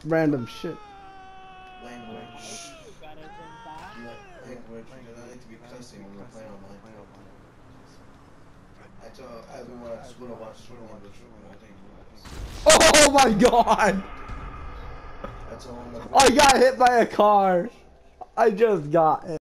random shit. Language. Language. You don't need to be cussing when we're playing online. I told everyone at school to watch Swing Language. Oh my god! That's all. I got hit by a car. I just got it.